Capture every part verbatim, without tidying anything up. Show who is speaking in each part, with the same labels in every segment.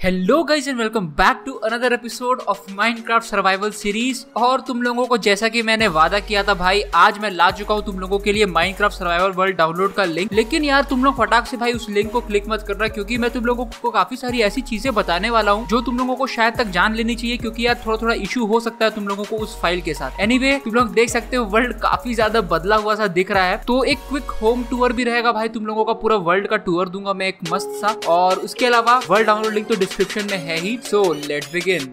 Speaker 1: Hello guys and welcome back to another episode of Minecraft survival series. और तुम लोगों को जैसा कि मैंने वादा किया था भाई, आज मैं ला चुका हूँ तुम लोगों के लिए माइनक्राफ्ट सर्वाइवल वर्ल्ड डाउनलोड का लिंक। लेकिन यार तुम लोग फटाक से भाई उस लिंक को क्लिक मत करना, क्योंकि मैं तुम लोगों को काफी सारी ऐसी चीजें बताने वाला हूँ जो तुम लोगों को शायद तक जान लेनी चाहिए, क्योंकि यार थोड़ा थोड़ा इशू हो सकता है तुम लोगों को उस फाइल के साथ। एनीवे तुम लोग देख सकते हो वर्ल्ड काफी ज्यादा बदला हुआ सा दिख रहा है, तो एक क्विक होम टूर भी रहेगा भाई। तुम लोगों का पूरा वर्ल्ड का टूर दूंगा मैं एक मस्त सा, और उसके अलावा वर्ल्ड डाउनलोड लिंक तो डिस्क्रिप्शन में है ही। So let's begin.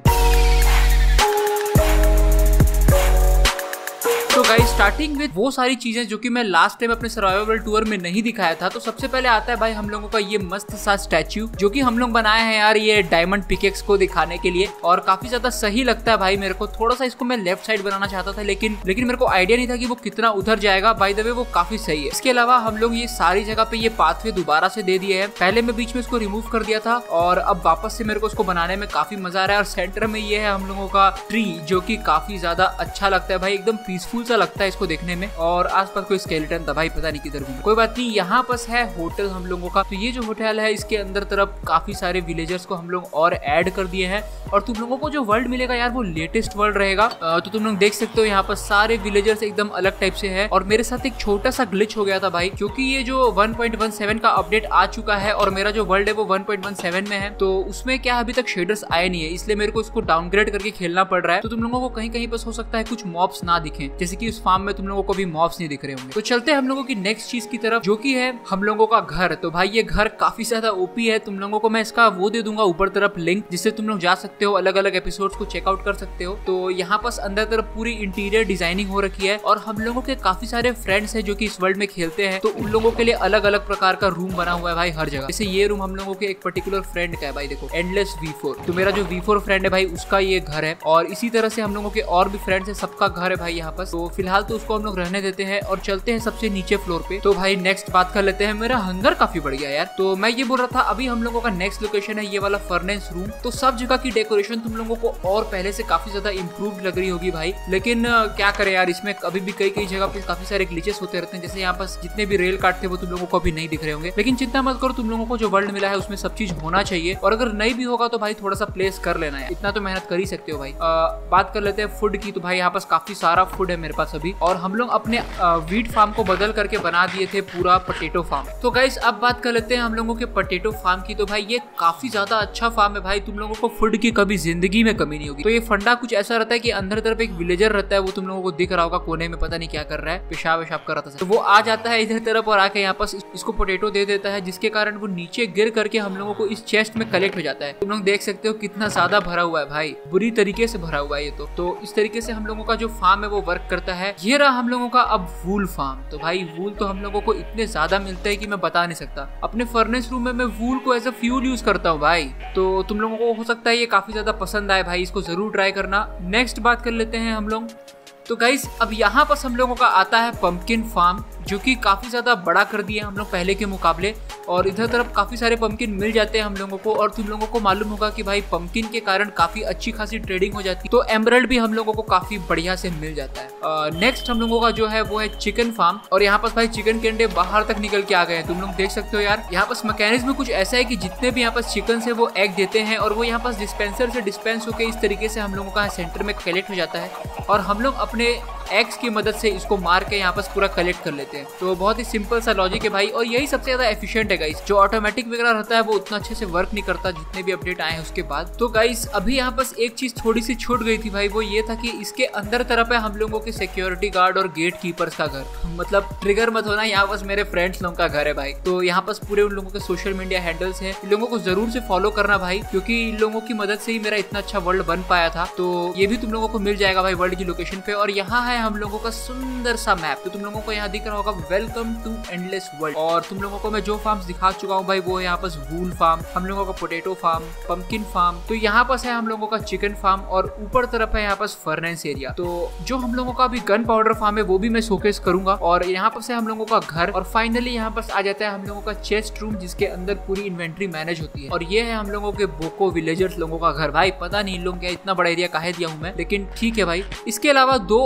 Speaker 1: तो गाइस स्टार्टिंग विद वो सारी चीजें जो कि मैं लास्ट टाइम अपने सर्वाइवल टूर में नहीं दिखाया था। तो सबसे पहले आता है भाई हम लोगों का ये मस्त सा स्टैच्यू जो कि हम लोग बनाए हैं यार, ये डायमंड पिकेक्स को दिखाने के लिए, और काफी ज्यादा सही लगता है भाई मेरे को। थोड़ा सा इसको मैं लेफ्ट साइड बनाना चाहता था, लेकिन लेकिन मेरे को आइडिया नहीं था कि वो कितना उधर जाएगा। बाय द वे वो काफी सही है। इसके अलावा हम लोग ये सारी जगह पे ये पाथवे दोबारा से दे दिए हैं। पहले मैं बीच में इसको रिमूव कर दिया था और अब वापस से मेरे को उसको बनाने में काफी मजा आ रहा है। और सेंटर में ये है हम लोगों का ट्री जो की काफी ज्यादा अच्छा लगता है भाई, एकदम पीसफुल सा लगता है इसको देखने में। और आसपास कोई स्केलेटन था भाई, पता नहीं किधर घूमा, कोई बात नहीं। यहाँ पास है होटल हम लोगों का। तो ये जो होटल है इसके अंदर तरफ काफी सारे विलेजर्स को हम लोग और ऐड कर दिए हैं। और तुम लोगों को जो वर्ल्ड मिलेगा यार वो लेटेस्ट वर्ल्ड रहेगा। तो तुम लोग देख सकते हो यहाँ पर सारे विलेजर्स एकदम अलग टाइप से है। और मेरे साथ एक छोटा सा ग्लिच हो गया था भाई, क्योंकि ये जो वन पॉइंट वन सेवन का अपडेट आ चुका है और मेरा जो वर्ल्ड है वो वन पॉइंट वन सेवन में है। तो उसमें क्या अभी तक शेडर्स आए नहीं है, इसलिए मेरे को इसको डाउनग्रेड करके खेलना पड़ रहा है। तो तुम लोगों को कहीं कहीं पर हो सकता है कुछ मॉब्स ना दिखे, जैसे कि उस फार्म में तुम लोगों को भी मॉब्स नहीं दिख रहे होंगे। तो चलते हैं हम लोगों की नेक्स्ट चीज की तरफ, जो कि है हम लोगों का घर। तो भाई ये घर काफी ज्यादा ओपी है। तुम लोगों को मैं इसका वो दे दूंगा ऊपर तरफ लिंक, जिससे तुम लोग जा सकते हो, अलग अलग एपिसोड्स को चेकआउट कर सकते हो। तो यहाँ पास अंदर तरफ पूरी इंटीरियर डिजाइनिंग हो रखी है। और हम लोगों के काफी सारे फ्रेंड्स हैं जो कि इस वर्ल्ड में खेलते हैं, तो उन लोगों के लिए अलग अलग प्रकार का रूम बना हुआ है भाई हर जगह। जैसे ये रूम हम लोगों के एक पर्टिकुलर फ्रेंड का है भाई, देखो एंडलेस वी फोर। तो मेरा जो वी फोर फ्रेंड है भाई उसका ये घर है। और इसी तरह से हम लोगों के और भी फ्रेंड्स है, सबका घर है भाई यहाँ पास। तो फिलहाल तो उसको हम लोग रहने देते हैं और चलते हैं सबसे नीचे फ्लोर पे। तो भाई नेक्स्ट बात कर लेते हैं। मेरा हंगर काफी बढ़ गया यार, तो मैं ये बोल रहा था अभी हम लोगों का नेक्स्ट लोकेशन है ये वाला फर्नेस रूम। तो सब जगह की डेकोरेशन तुम लोगों को और पहले से काफी ज्यादा इम्प्रूव लग रही होगी भाई। लेकिन क्या करे यार, इसमें अभी भी कई कई जगह पे काफी सारे ग्लिचेस होते रहते हैं। जैसे यहाँ पास जितने भी रेल कार्ड थे वो तुम लोगों को अभी नहीं दिख रहे होंगे, लेकिन चिंता मत करो, तुम लोगों को जो वर्ल्ड मिला है उसमें सब चीज होना चाहिए। और अगर नहीं भी होगा तो भाई थोड़ा सा प्लेस कर लेना है, इतना तो मेहनत कर ही सकते हो भाई। आ, बात कर लेते हैं फूड की। तो भाई यहाँ पास काफी सारा फूड है मेरे पास अभी, और हम लोग अपने वीट फार्म को बदल करके बना दिए थे पूरा पोटैटो फार्म। तो गाइस अब बात कर लेते हैं हम लोगों के पोटैटो फार्म की। तो भाई ये काफी ज्यादा अच्छा फार्म है भाई, तुम लोगों को फूड की कभी जिंदगी में कमी नहीं होगी। तो ये फंडा कुछ ऐसा रहता है कि अंदर तरफ एक विलेजर रहता है, वो तुम लोगों को दिख रहा होगा कोने में, पता नहीं क्या कर रहा है, पेशाब वेशाब कर रहा था। तो वो आ जाता है इधर तरफ और आके यहाँ पास इसको पोटैटो दे देता है, जिसके कारण वो नीचे गिर करके हम लोगों को इस चेस्ट में कलेक्ट हो जाता है। तुम लोग देख सकते हो कितना ज्यादा भरा हुआ है भाई, बुरी तरीके से भरा हुआ है ये। तो, तो इस तरीके से हम लोगों का जो फार्म है वो वर्क करता है। ये रहा हम लोगों का अब वूल फार्म। तो भाई वूल तो हम लोगों को इतने ज्यादा मिलते हैं कि मैं बता नहीं सकता। अपने फर्नेस रूम में मैं वूल को एज अ फ्यूल यूज करता हूँ भाई, तो तुम लोगों को हो सकता है ये काफी ज्यादा पसंद आए भाई, इसको जरूर ट्राई करना। नेक्स्ट बात कर लेते हैं हम लोग। तो गाइस अब यहाँ पर हम लोगों का आता है पंपकिन फार्म, जो कि काफी ज्यादा बड़ा कर दिया हम लोग पहले के मुकाबले। और इधर तरफ काफी सारे पंपकिन मिल जाते हैं हम लोगों को। और तुम लोगों को मालूम होगा कि भाई पंपकिन के कारण काफी अच्छी खासी ट्रेडिंग हो जाती है, तो एमरल्ड भी हम लोगों को काफी बढ़िया से मिल जाता है। नेक्स्ट हम लोगों का जो है वो है चिकन फार्म। और यहाँ पास भाई चिकन के अंडे बाहर तक निकल के आ गए हैं, तुम लोग देख सकते हो यार। यहाँ पास मैकेनिज्म कुछ ऐसा है कि जितने भी यहाँ पास चिकन है वो एग देते हैं, और वो यहाँ पास डिस्पेंसर से डिस्पेंस होकर इस तरीके से हम लोगों का सेंटर में कलेक्ट हो जाता है। और हम लोग अपने एक्स की मदद से इसको मार के यहाँ पास पूरा कलेक्ट कर लेते हैं। तो बहुत ही सिंपल सा लॉजिक है भाई, और यही सबसे ज्यादा एफिशिएंट है गाइस। जो ऑटोमेटिक वगैरह रहता है वो उतना अच्छे से वर्क नहीं करता जितने भी अपडेट आए हैं उसके बाद। तो गाइस अभी यहाँ पास एक चीज थोड़ी सी छूट गई थी भाई, वो ये था कि इसके अंदर तरफ है हम लोगों के सिक्योरिटी गार्ड और गेट कीपर्स का घर। मतलब ट्रिगर मत होना, यहाँ पास मेरे फ्रेंड्स लोगों का घर है भाई। तो यहाँ पास पूरे उन लोगों के सोशल मीडिया हैंडल्स हैं, इन लोगों को जरूर से फॉलो करना भाई, क्योंकि इन लोगों की मदद से ही मेरा इतना अच्छा वर्ल्ड बन पाया था। तो ये भी तुम लोगों को मिल जाएगा भाई वर्ल्ड की लोकेशन पे। और यहाँ है हम लोगों का सुंदर सा मैप। तो तुम लोगों को यहाँ दिख रहा होगा वेलकम टू एंडलेस वर्ल्ड। और तुम लोगों को मैं जो फार्म्स दिखा चुका हूँ भाई, वो यहाँ पास वूल फार्म, हम लोगों का पोटैटो फार्म, पंपकिन फार्म। तो यहाँ पास है हम लोगों का चिकन फार्म, और ऊपर तरफ है यहाँ पास फर्नेस एरिया। तो जो हम लोगों का अभी गन पाउडर फार्म है वो भी मैं शोकेस करूंगा। और यहाँ पास है हम लोगों का घर, और फाइनली यहाँ पास आ जाता है हम लोगों का चेस्ट रूम, जिसके अंदर पूरी इन्वेंट्री मैनेज होती है। और ये है हम लोगों के बोको विलेजर्स लोगों का घर। भाई पता नहीं इन लोगों का इतना बड़ा एरिया काहे दिया हूँ मैं, लेकिन ठीक है भाई। इसके अलावा दो और फार्म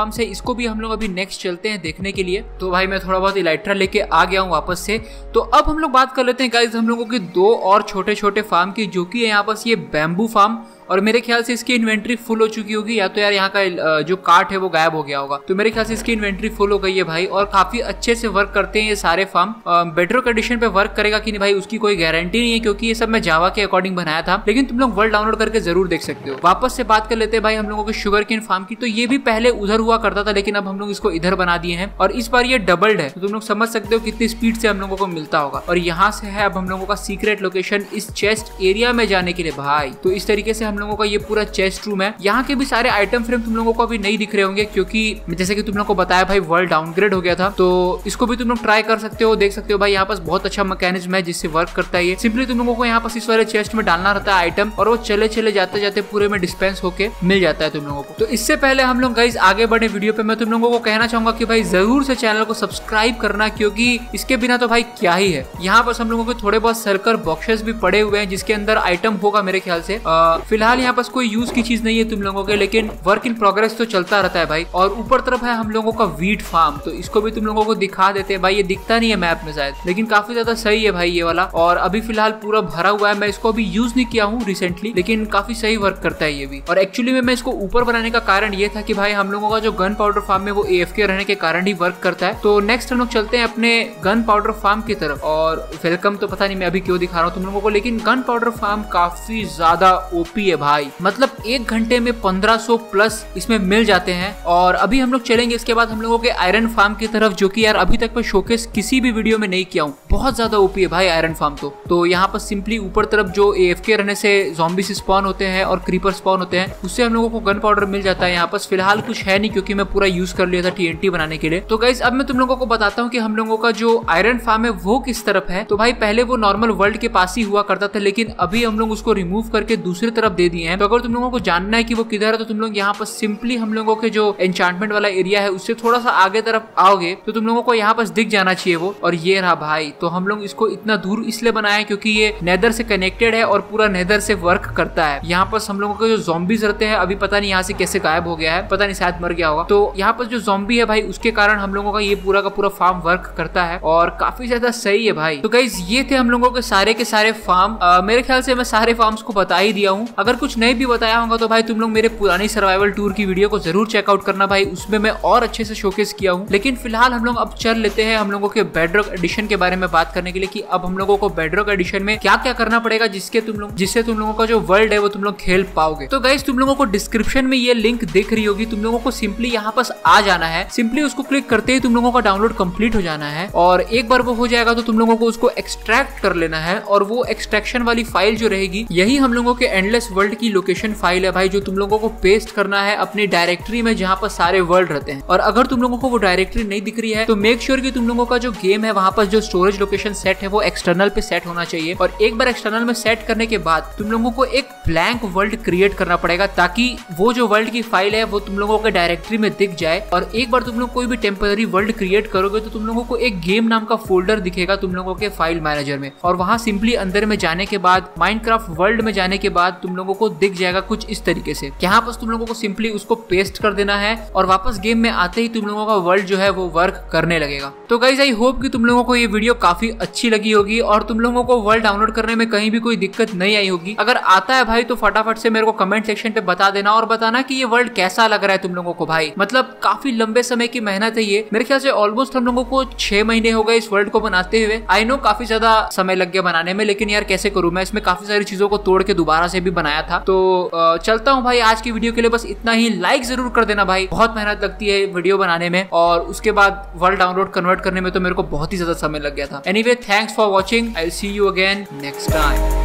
Speaker 1: फार्म्स है इसको भी हम लोग अभी नेक्स्ट चलते हैं देखने के लिए। तो भाई मैं थोड़ा बहुत इलाइट्रा लेके आ गया हूँ वापस से। तो अब हम लोग बात कर लेते हैं गाइस हम लोगों के दो और छोटे छोटे फार्म की, जो कि है यहाँ पास ये बैम्बू फार्म, और मेरे ख्याल से इसकी इन्वेंट्री फुल हो चुकी होगी, या तो यार यहाँ का जो कार्ट है वो गायब हो गया होगा। तो मेरे ख्याल से इसकी इन्वेंट्री फुल हो गई है भाई, और काफी अच्छे से वर्क करते हैं ये सारे फार्म। बेडरॉक एडिशन पे वर्क करेगा कि नहीं भाई उसकी कोई गारंटी नहीं है, क्योंकि ये सब मैं जावा के अकॉर्डिंग बनाया था, लेकिन तुम लोग वर्ल्ड डाउनलोड करके जरूर देख सकते हो। वापस से बात कर लेते हैं भाई हम लोगों के शुगर केन फार्म की। तो ये भी पहले उधर हुआ करता था, लेकिन अब हम लोग इसको इधर बना दिए हैं, और इस बार ये डबल्ड है। तो तुम लोग समझ सकते हो कितनी स्पीड से हम लोगों को मिलता होगा। और यहाँ से है अब हम लोगों का सीक्रेट लोकेशन इस चेस्ट एरिया में जाने के लिए भाई। तो इस तरीके से हम लोगों का ये पूरा चेस्ट रूम है। यहाँ के भी सारे आइटम फ्रेम तुम लोगों को अभी नहीं दिख रहे होंगे, क्योंकि जैसे कि तुम लोगों को बताया भाई वर्ल्ड डाउनग्रेड हो गया था। तो इसको भी तुम लोग ट्राई कर सकते हो, देख सकते हो भाई यहाँ पास बहुत अच्छा मैकेनिज्म है जिससे वर्क करता है ये। सिंपली तुम लोगों को यहाँ पास इस वाले चेस्ट में डालना रहता है आइटम, और वो चले चले जाते जाते पूरे में डिस्पेंस होके मिल जाता है तुम लोगों को। तो इससे पहले हम लोग गाइस आगे बढ़े वीडियो पे, मैं तुम लोगों को कहना चाहूंगा कि भाई जरूर से चैनल को सब्सक्राइब करना, क्योंकि इसके बिना तो भाई क्या ही है। यहाँ पास हम लोगों के थोड़े बहुत सर्कल बॉक्सेस भी पड़े हुए हैं जिसके अंदर आइटम होगा मेरे ख्याल से। फिलहाल यहाँ पास कोई यूज की चीज नहीं है तुम लोगों के, लेकिन वर्क इन प्रोग्रेस तो चलता रहता है भाई। और ऊपर तरफ है हम लोगों का वीट फार्म, तो इसको भी तुम लोगों को दिखा देते हैं भाई। ये दिखता नहीं है मैप में शायद, लेकिन काफी ज्यादा सही है भाई ये वाला, और अभी फिलहाल पूरा भरा हुआ है। मैं इसको अभी यूज नहीं किया हूँ रिसेंटली, लेकिन काफी सही वर्क करता है ये भी। और एक्चुअली में मैं इसको ऊपर बनाने का कारण ये था कि भाई हम लोगों का जो गन पाउडर फार्म है वो एएफके रहने के कारण ही वर्क करता है। तो नेक्स्ट हम लोग चलते हैं अपने गन पाउडर फार्म की तरफ। और वेलकम तो पता नहीं मैं अभी क्यों दिखा रहा हूँ तुम लोगों को, लेकिन गन पाउडर फार्म काफी ज्यादा ओपी है भाई। मतलब एक घंटे में पंद्रह सौ प्लस इसमें मिल जाते हैं। और अभी हम लोग चलेंगे इसके बाद हम लोगों के आयरन फार्म की तरफ, जो कि यार अभी तक मैं शोकेस किसी भी वीडियो में नहीं किया हूँ। बहुत ज्यादा ओपी है भाई आयरन फार्म तो। तो यहाँ पर सिंपली ऊपर तरफ जो एएफके रहने से ज़ॉम्बीज स्पॉन होते हैं और क्रीपर स्पॉन होते हैं, उससे हम लोगों को गन पाउडर मिल जाता है। यहाँ पर फिलहाल कुछ है नहीं, क्योंकि मैं पूरा यूज कर लिया था टीएनटी बनाने के लिए। तो गाइस अब मैं तुम लोगों को बताता हूँ कि हम लोगों का जो आयरन फार्म है वो किस तरफ है। तो भाई पहले वो नॉर्मल वर्ल्ड के पास ही हुआ करता था, लेकिन अभी हम लोग उसको रिमूव करके दूसरी तरफ दे दिए हैं। तो अगर तुम लोगों को जानना है कि वो किधर है, तो तुम लोग यहाँ पर सिंपली हम लोगों के जो एन्चांटमेंट वाला एरिया है उससे थोड़ा सा आगे तरफ आओगे तो तुम लोगों को यहाँ पास दिख जाना चाहिए वो। और ये रहा भाई। तो हम लोग इसको इतना दूर इसलिए बनाए क्योंकि ये नेदर से कनेक्टेड है और पूरा नेदर से वर्क करता है। यहाँ पर हम लोगों के जो ज़ॉम्बीज रहते हैं, अभी पता नहीं यहाँ से कैसे गायब हो गया है, पता नहीं शायद मर गया होगा। तो यहाँ पर जो ज़ॉम्बी है भाई उसके कारण हम लोगों का ये पूरा का पूरा फार्म वर्क करता है, और काफी ज्यादा सही है भाई। तो गाइस ये थे हम लोगों के सारे के सारे फार्म। मेरे ख्याल से मैं सारे फार्म्स को बता ही दिया हूँ। अगर कुछ नहीं भी बताया होगा तो भाई तुम लोग मेरे पुरानी सर्वाइवल टूर की वीडियो को जरूर चेकआउट करना भाई, उसमें मैं और अच्छे से शोकेस किया हूँ। लेकिन फिलहाल हम लोग अब चल लेते हैं हम लोगों के बेडरॉक एडिशन के बारे में बात करने के लिए, कि अब हम लोगों को बेडरॉक एडिशन में क्या क्या करना पड़ेगा जिसके तुम लोग जिससे तुम लोगों का जो वर्ल्ड है वो तुम लोग खेल पाओगे। तो गाइस तुम लोगों को डिस्क्रिप्शन में ये लिंक दिख रही होगी, तुम लोगों को सिंपली यहाँ पास आ जाना है। सिंपली उसको क्लिक करते ही तुम लोगों का डाउनलोड कंप्लीट हो जाना है, और एक बार वो हो जाएगा तो तुम लोगों को उसको एक्सट्रैक्ट कर लेना है। और वो एक्सट्रैक्शन वाली फाइल जो रहेगी यही हम लोगों के एंडलेस वर्ल्ड की लोकेशन फाइल है भाई, जो तुम लोगों को पेस्ट करना है अपनी डायरेक्टरी में जहाँ पर सारे वर्ल्ड रहते हैं। और अगर तुम लोगों को वो डायरेक्टरी नहीं दिख रही है तो मेक श्योर कि तुम लोगों का जो गेम है वहाँ पर जो स्टोरेज लोकेशन सेट है वो एक्सटर्नल पे सेट होना चाहिए। और एक बार एक्सटर्नल में सेट करने के बाद तुम लोगों को एक ब्लैंक वर्ल्ड क्रिएट करना पड़ेगा, ताकि वो जो वर्ल्ड की फाइल है वो तुम लोगों के डायरेक्टरी में दिख जाए। और एक बार तुम लोग कोई भी टेम्पररी वर्ल्ड क्रिएट करोगे तो तुम लोगों को एक गेम नाम का फोल्डर दिखेगा तुम लोगों के फाइल मैनेजर में, और वहाँ सिंपली अंदर में जाने के बाद माइनक्राफ्ट वर्ल्ड में जाने के बाद तुम लोगों को दिख जाएगा कुछ इस तरीके से। यहाँ पर तुम लोगों को सिंपली उसको पेस्ट कर देना है, और वापस गेम में आते ही तुम लोगों का वर्ल्ड जो है वो वर्क करने लगेगा। तो गाइस आई होप कि तुम लोगों को ये वीडियो काफी अच्छी लगी होगी, और तुम लोगों को वर्ल्ड डाउनलोड करने में कहीं भी कोई दिक्कत नहीं आई होगी। अगर आता है भाई तो फटाफट से मेरे को कमेंट सेक्शन पे बता देना, और बताना कि ये वर्ल्ड कैसा लग रहा है तुम लोगों को भाई। मतलब काफी लंबे समय की मेहनत है ये, मेरे ख्याल से ऑलमोस्ट हम लोगों को छह महीने हो गए इस वर्ल्ड को बनाते हुए। आई नो काफी ज्यादा समय लग गया बनाने में, लेकिन यार कैसे करूं मैं, इसमें काफी सारी चीजों को तोड़ के दोबारा से भी बनाया था। तो चलता हूँ भाई, आज की वीडियो के लिए बस इतना ही। लाइक जरूर कर देना भाई, बहुत मेहनत लगती है वीडियो बनाने में, और उसके बाद वर्ल्ड डाउनलोड कन्वर्ट करने में तो मेरे को बहुत ही ज्यादा समय लग गया था। Anyway thanks for watching, I will see you again next time.